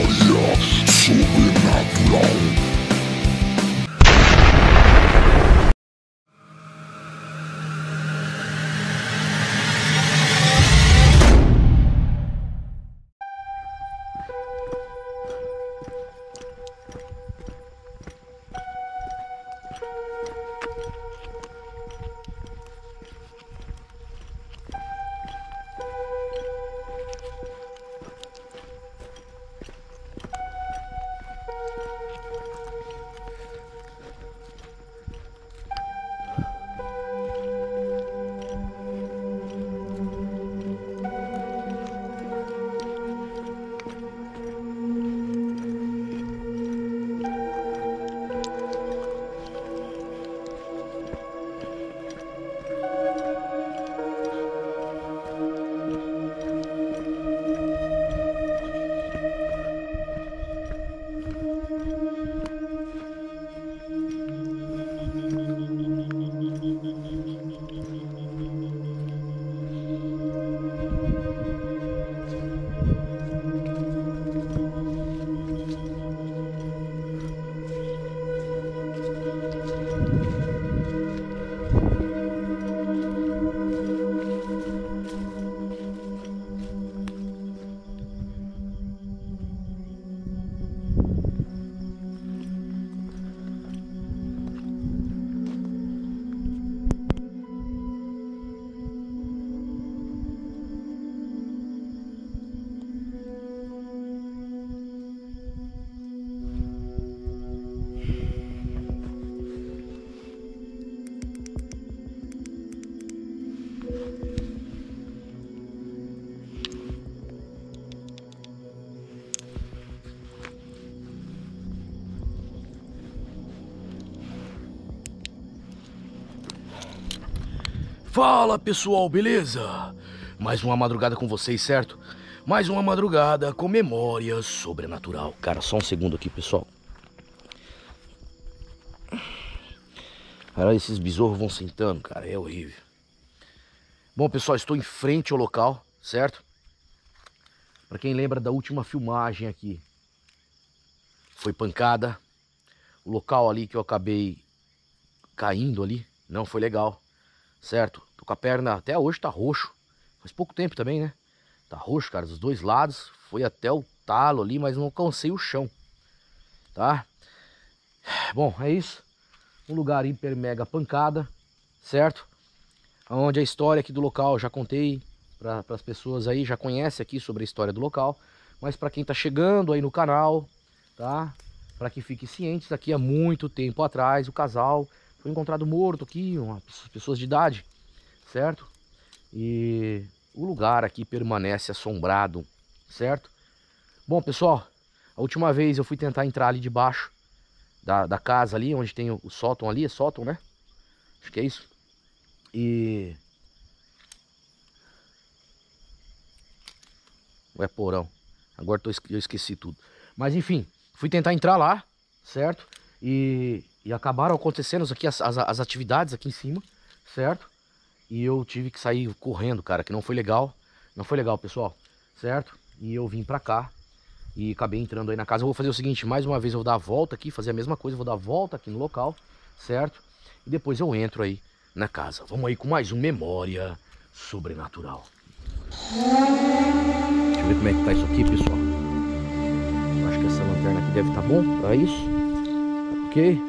memória sobrenatural. Fala pessoal, beleza? Mais uma madrugada com vocês, certo? Mais uma madrugada com memória sobrenatural. Cara, só um segundo aqui, pessoal. Cara, esses besouros vão sentando, cara, é horrível. Bom, pessoal, estou em frente ao local, certo? Pra quem lembra da última filmagem aqui, foi pancada. O local ali que eu acabei caindo ali, não foi legal. Certo? Tô com a perna, até hoje tá roxo. Faz pouco tempo também, né? Tá roxo, cara, dos dois lados. Foi até o talo ali, mas não alcancei o chão. Tá? Bom, é isso. Um lugar hiper mega pancada, certo? Onde a história aqui do local já contei para as pessoas aí, já conhece aqui sobre a história do local. Mas para quem tá chegando aí no canal, tá? Para que fique cientes, aqui há muito tempo atrás o casal foi encontrado morto aqui, pessoas de idade, certo? E o lugar aqui permanece assombrado, certo? Bom, pessoal, a última vez eu fui tentar entrar ali debaixo da casa ali, onde tem o sótão ali, é sótão, né? Acho que é isso. E... Ou é porão? Agora eu esqueci tudo. Mas enfim, fui tentar entrar lá, certo? E acabaram acontecendo aqui as atividades aqui em cima, certo? E eu tive que sair correndo, cara, que não foi legal. Não foi legal, pessoal, certo? E eu vim pra cá e acabei entrando aí na casa. Eu vou fazer o seguinte, mais uma vez eu vou dar a volta aqui, fazer a mesma coisa, vou dar a volta aqui no local, certo? E depois eu entro aí na casa. Vamos aí com mais um Memória Sobrenatural. Deixa eu ver como é que tá isso aqui, pessoal. Eu acho que essa lanterna aqui deve estar bom pra isso. Ok?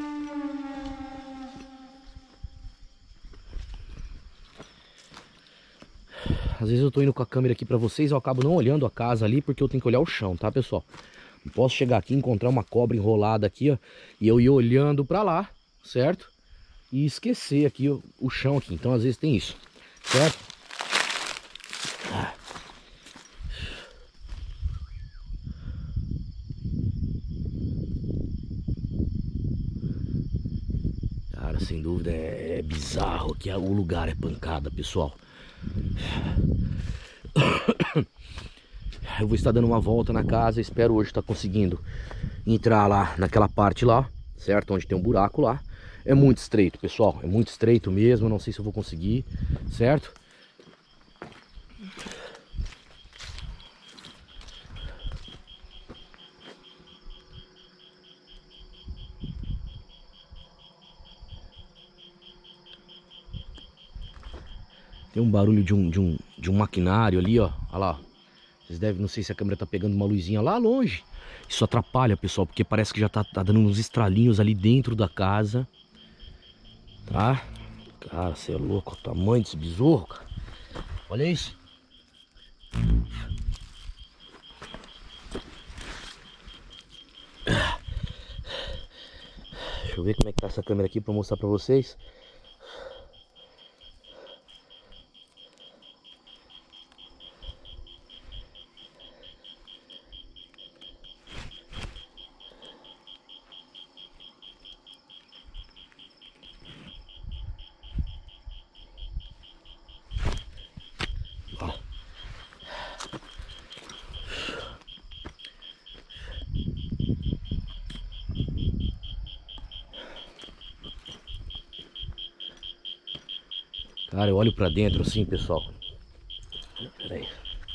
Às vezes eu tô indo com a câmera aqui pra vocês, eu acabo não olhando a casa ali porque eu tenho que olhar o chão, tá, pessoal? Não posso chegar aqui e encontrar uma cobra enrolada aqui, ó, e eu ir olhando pra lá, certo? E esquecer aqui o chão aqui. Então às vezes tem isso, certo? Cara, sem dúvida é bizarro que o lugar é pancada, pessoal. Eu vou estar dando uma volta na casa, espero hoje estar conseguindo entrar lá naquela parte lá, certo? Onde tem um buraco lá. É muito estreito, pessoal, é muito estreito mesmo, não sei se eu vou conseguir, certo? Tem um barulho de um maquinário ali, ó. Olha lá. Vocês devem, não sei se a câmera tá pegando uma luzinha lá longe. Isso atrapalha, pessoal, porque parece que já tá dando uns estralinhos ali dentro da casa. Tá? Cara, você é louco, o tamanho desse besouro, cara. Olha isso. Deixa eu ver como é que tá essa câmera aqui pra mostrar pra vocês. Cara, eu olho pra dentro assim, pessoal. Pera aí.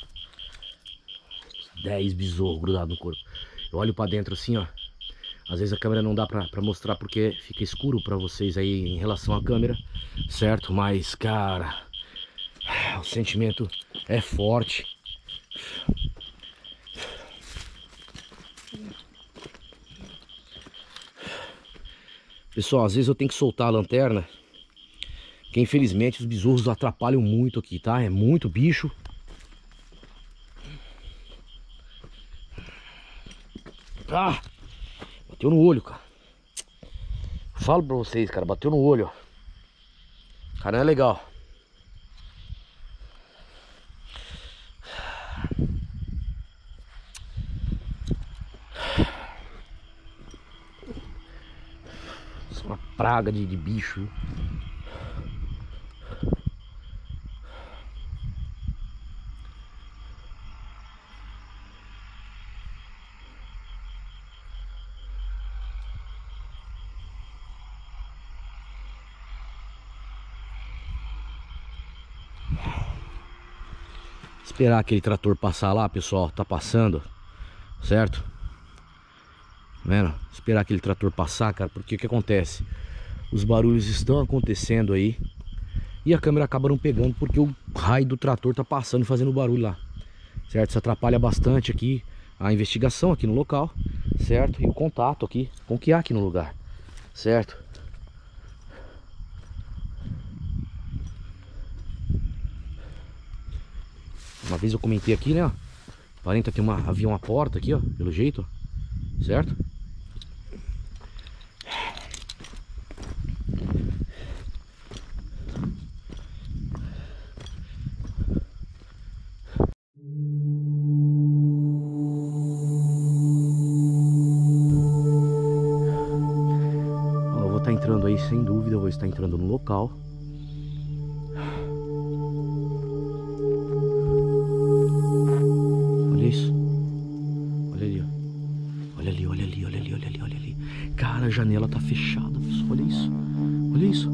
10 besouros grudados no corpo. Eu olho pra dentro assim, ó. Às vezes a câmera não dá pra mostrar porque fica escuro pra vocês aí em relação à câmera, certo? Mas, cara, o sentimento é forte. Pessoal, às vezes eu tenho que soltar a lanterna, porque infelizmente os besouros atrapalham muito aqui, tá? É muito bicho. Ah! Bateu no olho, cara. Falo pra vocês, cara, bateu no olho, ó. Cara, não é legal. Isso é uma praga de bicho. Esperar aquele trator passar lá, pessoal. Tá passando, certo? Tá vendo? Esperar aquele trator passar, cara. Porque o que acontece? Os barulhos estão acontecendo aí e a câmera acaba não pegando porque o raio do trator tá passando e fazendo barulho lá, certo? Isso atrapalha bastante aqui a investigação aqui no local, certo? E o contato aqui com o que há aqui no lugar, certo? Uma vez eu comentei aqui, né, ó, aparenta que havia uma porta aqui, ó, pelo jeito, ó, certo? Ó, eu vou estar entrando aí, sem dúvida, eu vou estar entrando no local. Isso. Olha ali, ó. Olha ali, olha ali, olha ali, olha ali, olha ali. Cara, a janela tá fechada, pessoal. Olha isso. Olha isso.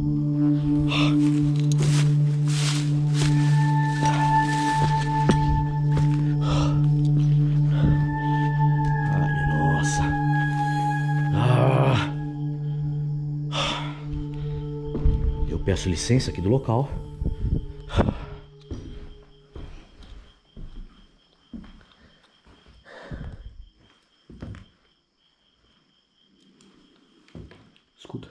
Ai, nossa. Eu peço licença aqui do local. Escuta.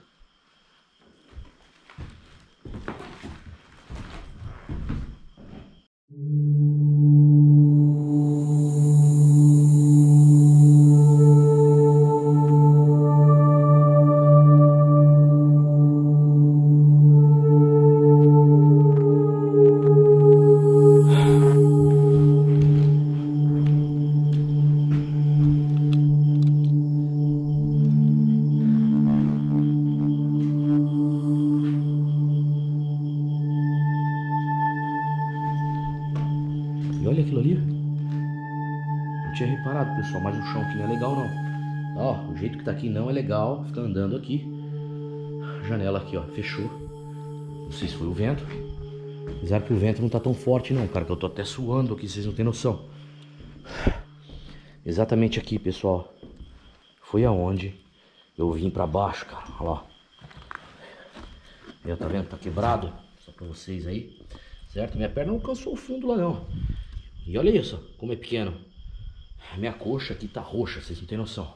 E olha aquilo ali. Não tinha reparado, pessoal, mas o chão aqui não é legal, não. Ó, o jeito que tá aqui não é legal. Fica andando aqui. A janela aqui, ó, fechou. Não sei se foi o vento. Apesar que o vento não tá tão forte não, cara, que eu tô até suando aqui, vocês não tem noção. Exatamente aqui, pessoal. Foi aonde eu vim pra baixo, cara. Olha lá. Tá vendo? Tá quebrado. Só pra vocês aí. certo? Minha perna não alcançou o fundo lá não. E olha isso, como é pequeno. Minha coxa aqui tá roxa, vocês não tem noção.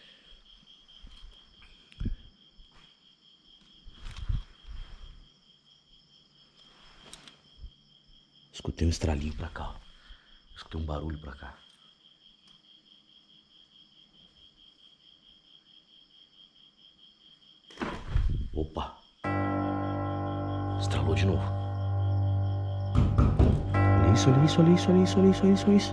Escutei um estralinho pra cá, ó. Escutei um barulho pra cá. Opa! Estralou de novo. Olha isso, olha isso, olha isso, olha isso, olha isso, olha isso, olha isso.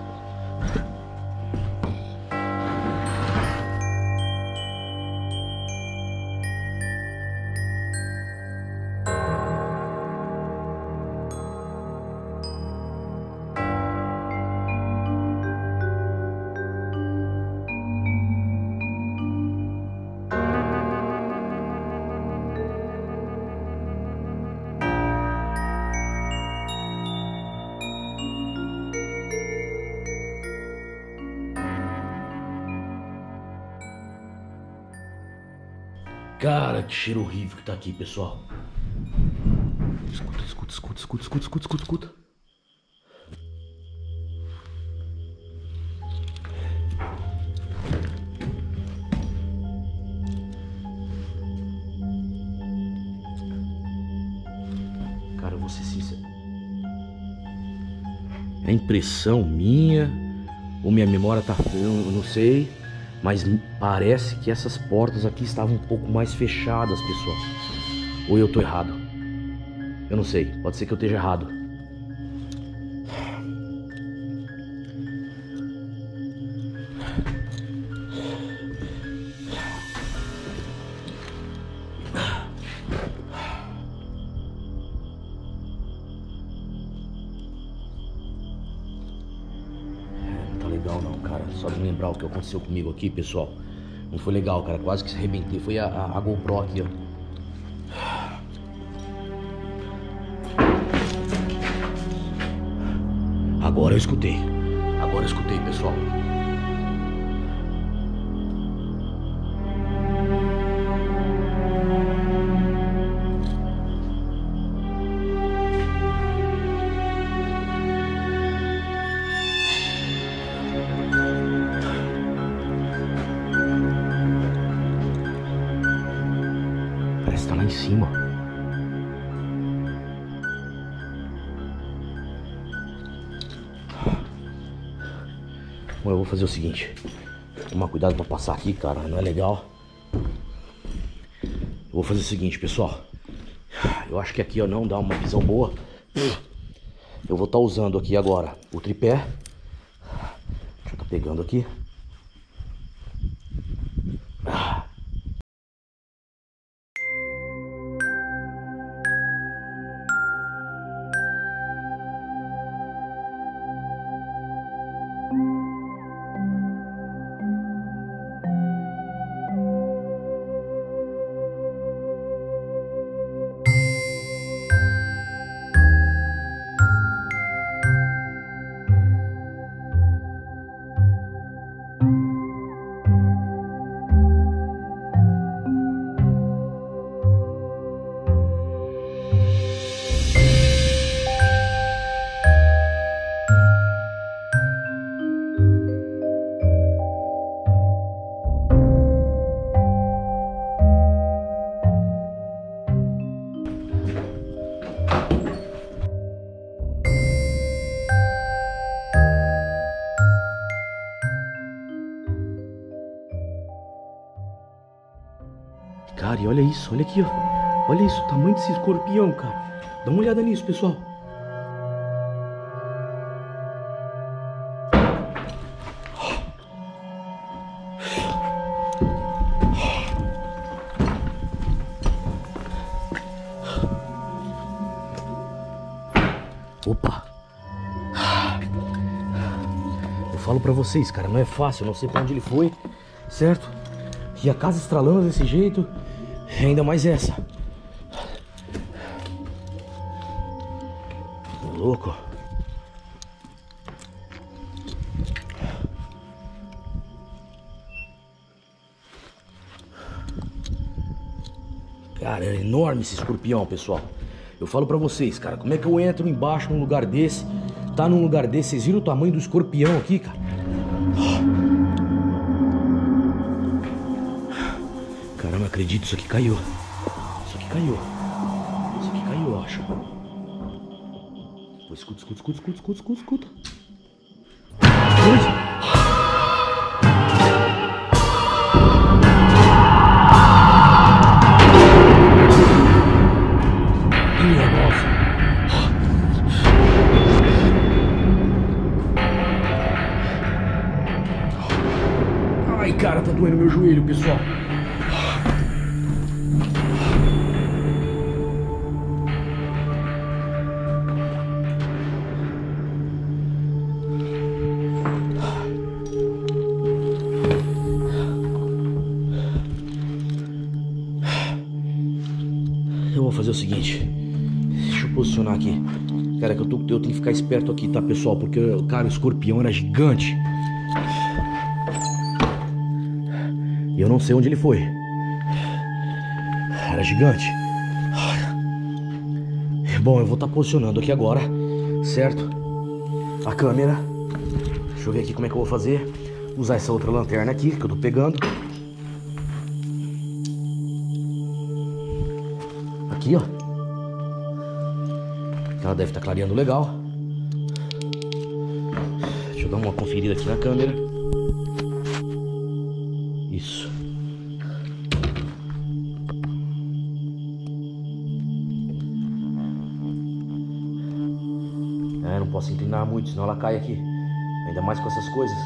Cara, que cheiro horrível que tá aqui, pessoal. Escuta, escuta, escuta, escuta, escuta, escuta, escuta, escuta. Cara, eu vou ser sincero. É impressão minha ou minha memória tá... Eu não sei. Mas parece que essas portas aqui estavam um pouco mais fechadas, pessoal. Ou eu tô errado. Eu não sei, pode ser que eu esteja errado. Legal não, cara, só de lembrar o que aconteceu comigo aqui, pessoal, não foi legal, cara, quase que se arrebentei, foi a GoPro aqui, ó. Agora eu escutei, pessoal. Parece que tá lá em cima. Bom, eu vou fazer o seguinte. Tomar cuidado pra passar aqui, cara. Não é legal. Eu vou fazer o seguinte, pessoal. Eu acho que aqui, ó, não dá uma visão boa. Eu vou estar usando aqui agora o tripé. Deixa eu tá pegando aqui. Cara, e olha isso, olha aqui, ó. Olha isso, o tamanho desse escorpião, cara. Dá uma olhada nisso, pessoal. Opa. Eu falo pra vocês, cara, não é fácil, eu não sei pra onde ele foi, certo? E a casa estralando desse jeito, ainda mais essa. Tô louco. Cara, é enorme esse escorpião, pessoal. Eu falo pra vocês, cara, como é que eu entro embaixo num lugar desse? Tá num lugar desse, vocês viram o tamanho do escorpião aqui, cara? Cara, eu não acredito, isso aqui caiu. Isso aqui caiu. Isso aqui caiu, eu acho. Pô, escuta, escuta, escuta, escuta, escuta, escuta, escuta. Minha nossa. Ai, cara, tá doendo meu joelho, pessoal. Eu vou fazer o seguinte. Deixa eu posicionar aqui. Cara, que eu tenho que ficar esperto aqui, tá, pessoal? Porque, cara, o escorpião era gigante. E eu não sei onde ele foi. Era gigante. Bom, eu vou estar posicionando aqui agora, certo? A câmera. Deixa eu ver aqui como é que eu vou fazer. Usar essa outra lanterna aqui que eu tô pegando. Aqui, ó. Ela deve estar clareando legal. Deixa eu dar uma conferida aqui na câmera. Isso. Não posso inclinar muito, senão ela cai aqui. Ainda mais com essas coisas.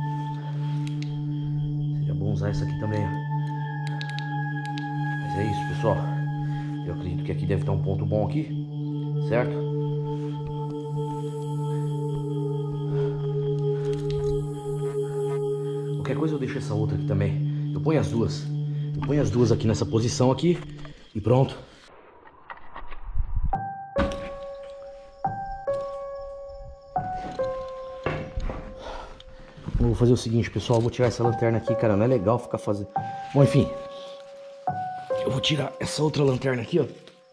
Seria bom usar essa aqui também, ó. Mas é isso, pessoal. Eu acredito que aqui deve estar um ponto bom aqui, certo? Qualquer coisa eu deixo essa outra aqui também. Eu ponho as duas. Eu ponho as duas aqui nessa posição aqui e pronto. Eu vou fazer o seguinte, pessoal. Eu vou tirar essa lanterna aqui, cara. Não é legal ficar fazendo... Bom, enfim. Eu vou tirar essa outra lanterna aqui, ó.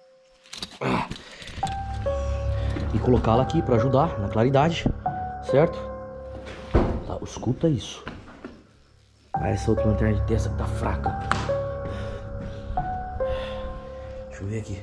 E colocá-la aqui pra ajudar na claridade, certo? Tá, escuta isso. Ah, essa outra lanterna de terça que tá fraca. Deixa eu ver aqui.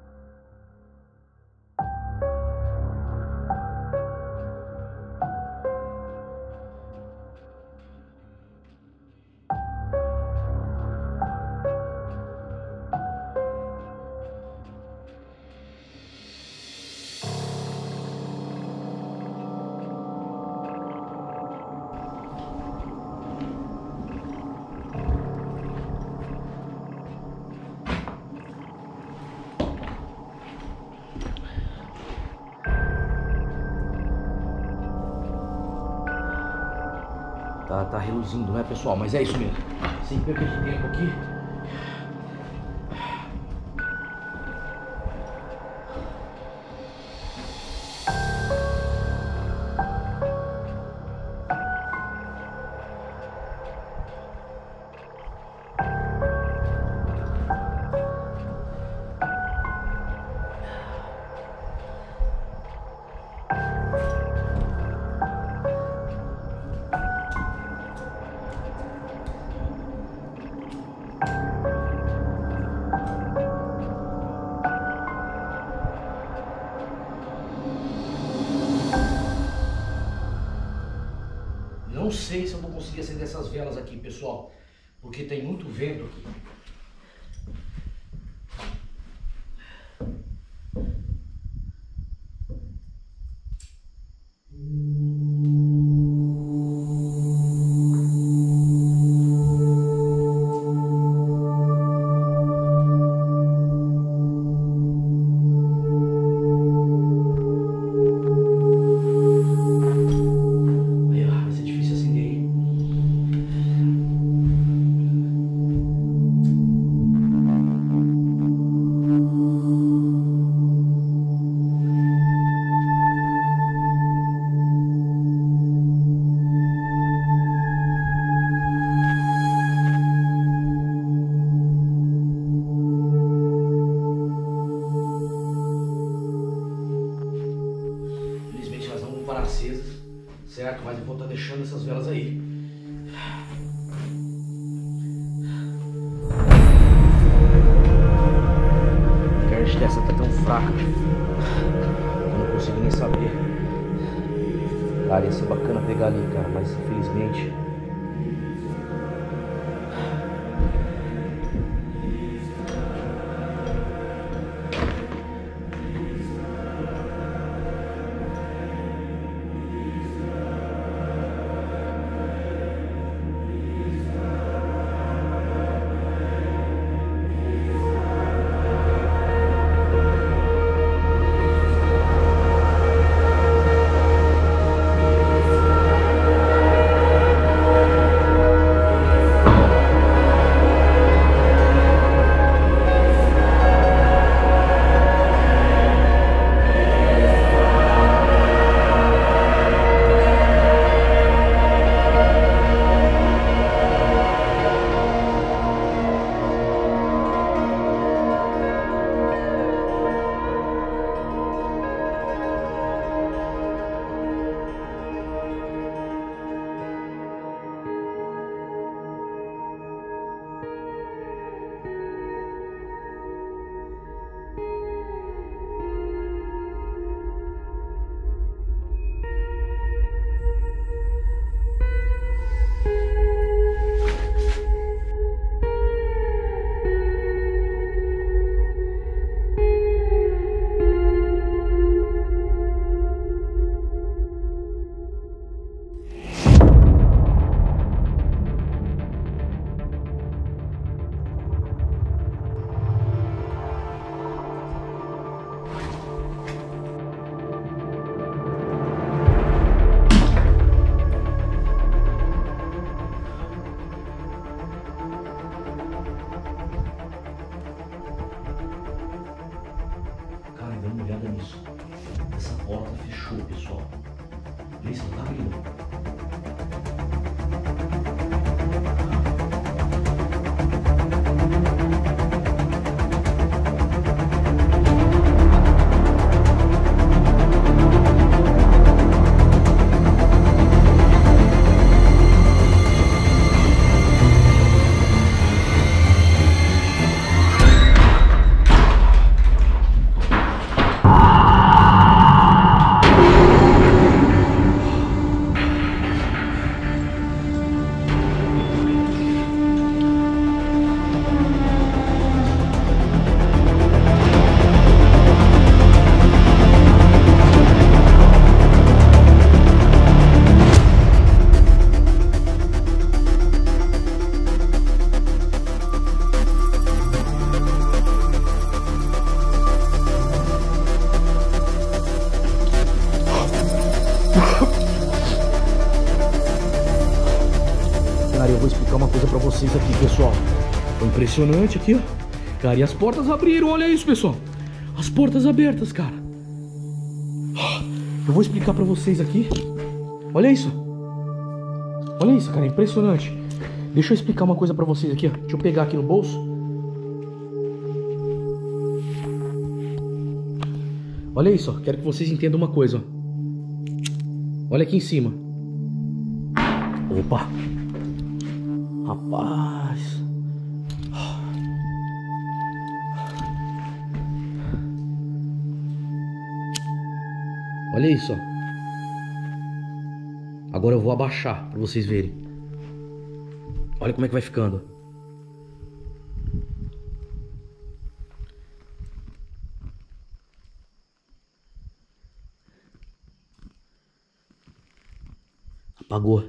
Tá reluzindo, né, pessoal? Mas é isso mesmo. Sem perder de tempo aqui. Não sei se eu vou conseguir acender essas velas aqui, pessoal, porque tem muito vento aqui. tá deixando essas velas aí. A internet dessa tá tão fraca. Eu não consigo nem saber. Cara, ia ser bacana pegar ali, cara, mas infelizmente... Essa porta fechou, pessoal. Vê se não tá abrindo. Cara, eu vou explicar uma coisa pra vocês aqui, pessoal. Foi impressionante aqui, ó. Cara, e as portas abriram, olha isso, pessoal. As portas abertas, cara. Eu vou explicar pra vocês aqui. Olha isso. Olha isso, cara, é impressionante. Deixa eu explicar uma coisa pra vocês aqui, ó. Deixa eu pegar aqui no bolso. Olha isso, ó. Quero que vocês entendam uma coisa, ó. Olha aqui em cima. Opa. Rapaz. Olha isso, ó. Agora eu vou abaixar para vocês verem. Olha como é que vai ficando. Apagou.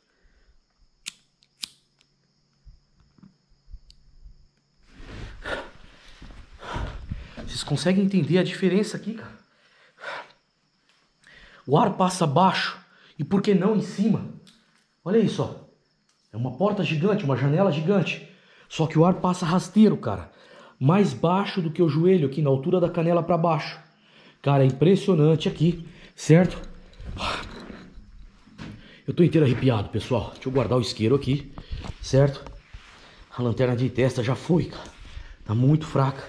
Vocês conseguem entender a diferença aqui, cara? O ar passa abaixo e por que não em cima? Olha isso, ó. É uma porta gigante, uma janela gigante. Só que o ar passa rasteiro, cara. Mais baixo do que o joelho aqui, na altura da canela para baixo. Cara, é impressionante aqui, certo? Eu tô inteiro arrepiado, pessoal. Deixa eu guardar o isqueiro aqui, certo? A lanterna de testa já foi, cara. Tá muito fraca.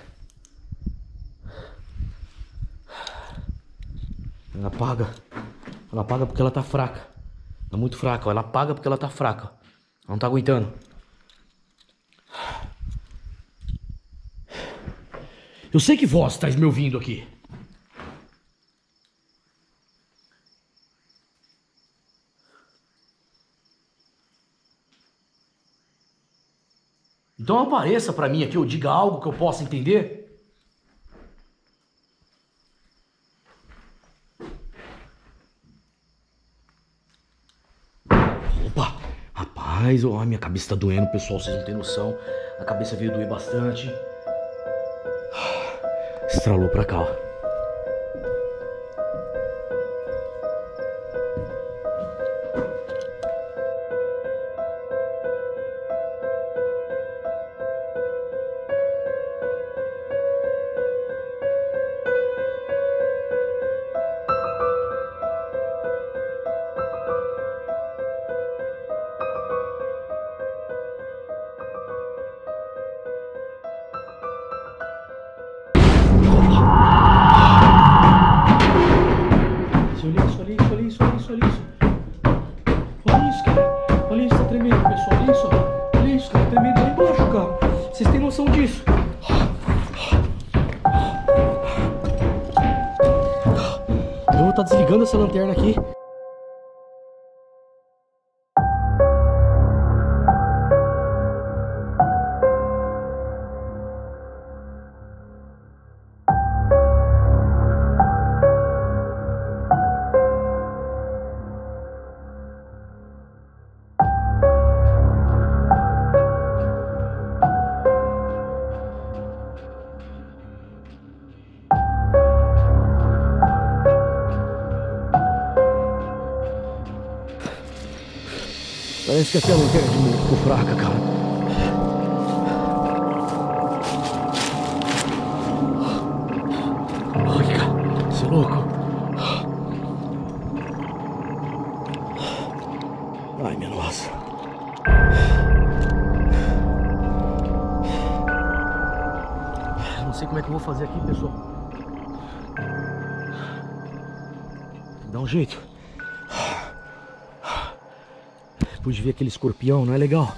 Ela apaga porque ela tá fraca. Tá muito fraca, ó. Ela apaga porque ela tá fraca. Ela não tá aguentando. Eu sei que voz tá me ouvindo aqui. Então apareça pra mim aqui, ou diga algo que eu possa entender. Opa, rapaz, ó, minha cabeça tá doendo, pessoal, vocês não têm noção. A cabeça veio doer bastante. Estralou pra cá, ó. Vocês têm noção disso? Eu vou estar desligando essa lanterna aqui. Parece que até a lanterna de novo ficou fraca, cara. Ai, cara, você é louco. Ai, minha nossa. Não sei como é que eu vou fazer aqui, pessoal. Dá um jeito. Depois de ver aquele escorpião, não é legal?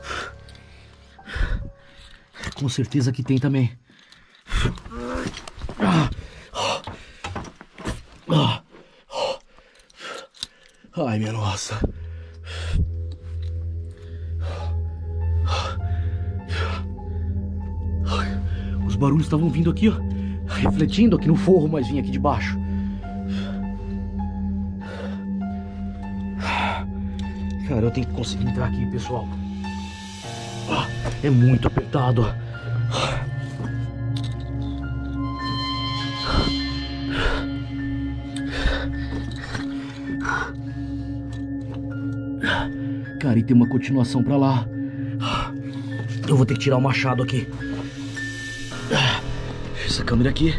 Com certeza que tem também. Ai, minha nossa. Os barulhos estavam vindo aqui, ó. Refletindo aqui no forro, mas vinha aqui de baixo. Cara, eu tenho que conseguir entrar aqui, pessoal. É muito apertado. Cara, e tem uma continuação pra lá. Eu vou ter que tirar o machado aqui. Essa câmera aqui.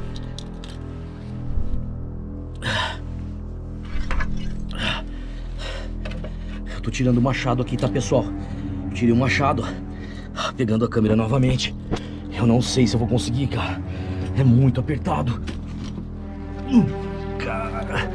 Tô tirando o machado aqui, tá, pessoal? Eu tirei o machado, pegando a câmera novamente. Eu não sei se eu vou conseguir, cara. É muito apertado. Cara.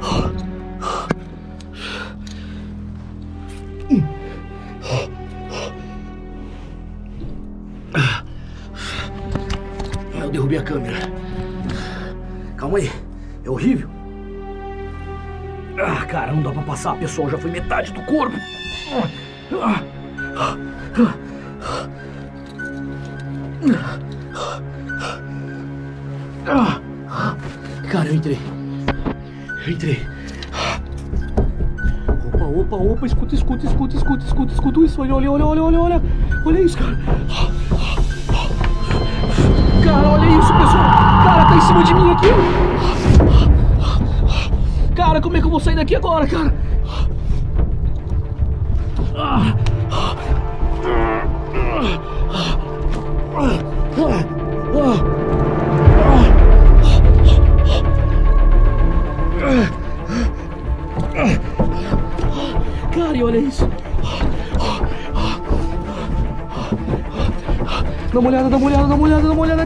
Eu derrubei a câmera. Calma aí. É horrível. Ah, cara, não dá pra passar, pessoal. Já foi metade do corpo. Cara, eu entrei. Opa, escuta isso. Olha. Olha isso, cara. Cara, olha isso, pessoal. Cara, tá em cima de mim aqui. Cara, como é que eu vou sair daqui agora, cara? Cara, e olha isso. Dá uma olhada.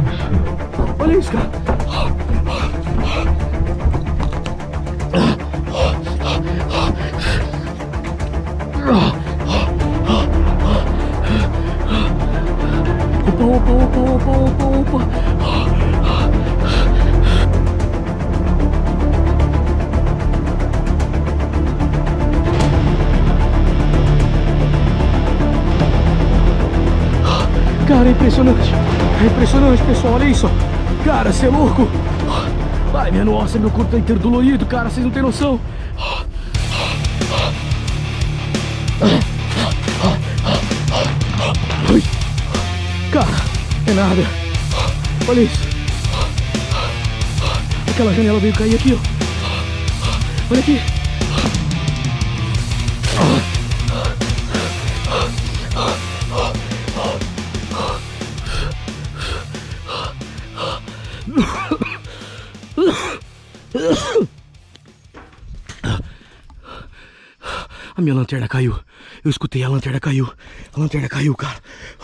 Olha isso, cara. É impressionante, pessoal, olha isso. Cara, você é louco. Ai, minha nossa, meu corpo tá inteiro dolorido, cara, vocês não tem noção. Ai. Cara, é nada. Olha isso. Aquela janela veio cair aqui, ó. Olha aqui. A minha lanterna caiu. Eu escutei, a lanterna caiu. A lanterna caiu, cara.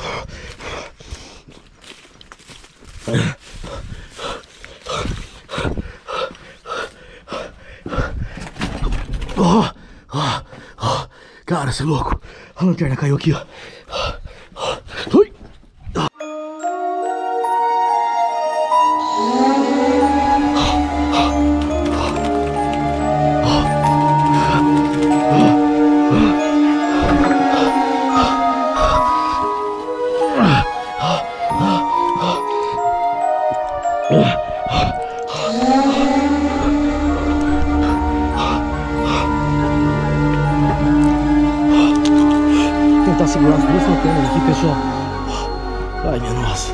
Cara, você é louco. A lanterna caiu aqui, ó. Ui. Tentar segurar as duas lanternas aqui, pessoal. Ai, minha nossa.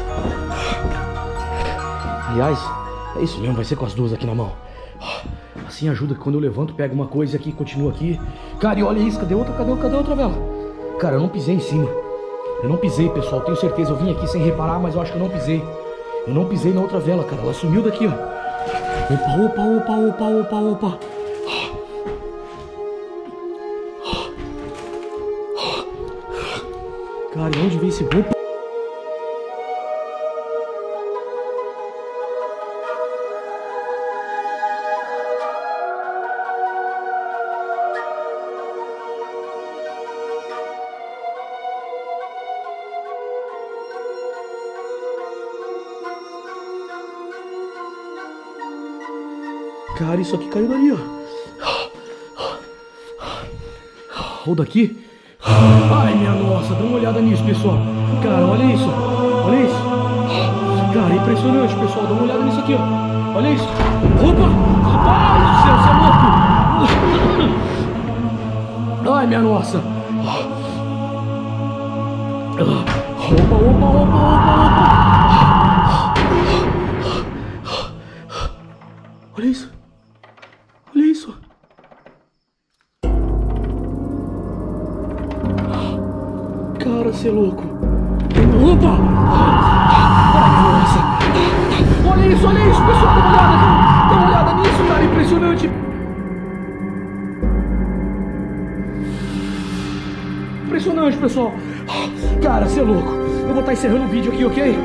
Aliás, é isso mesmo, vai ser com as duas aqui na mão. Assim ajuda que quando eu levanto, pego uma coisa aqui e continuo aqui. Cara, e olha isso, cadê outra vela? Cara, eu não pisei em cima. Eu não pisei, pessoal, tenho certeza. Eu vim aqui sem reparar, mas eu acho que eu não pisei. Eu não pisei na outra vela, cara. Ela sumiu daqui, ó. Opa. Cara, e onde veio esse opa? Cara, isso aqui caiu dali, ó. Ou daqui? Ai, minha nossa, dá uma olhada nisso, pessoal. Cara, olha isso. Olha isso. Cara, impressionante, pessoal. Dá uma olhada nisso aqui, ó. Olha isso. Opa! Rapaz do céu, você é louco. Ai, minha nossa. Opa. Olha isso. Olha isso. Cara, você é louco. Opa! Ai, nossa. Olha isso, pessoal. Dá uma olhada nisso, cara. Impressionante. Impressionante, pessoal. Cara, você é louco. Eu vou estar encerrando o vídeo aqui, ok?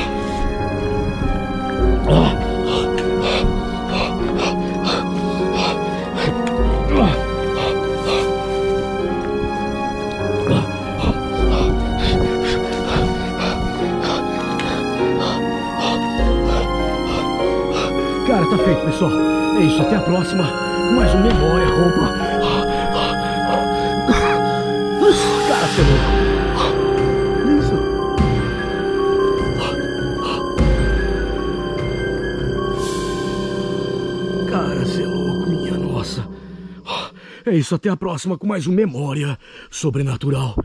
Cara, tá feito, pessoal. É isso, até a próxima. Com mais um Memória, roupa. Cara, você é louco. Olha isso. Cara, você é louco, minha nossa. É isso, até a próxima com mais um Memória Sobrenatural.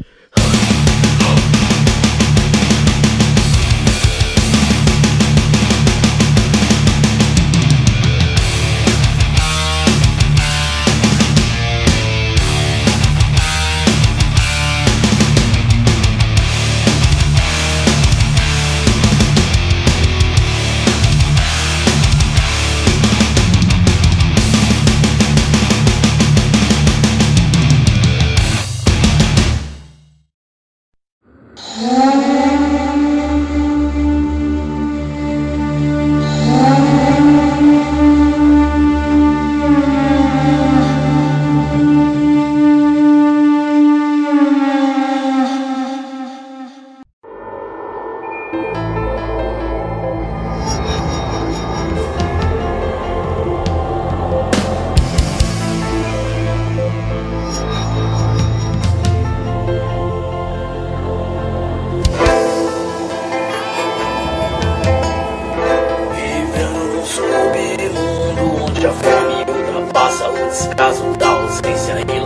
caso da ausência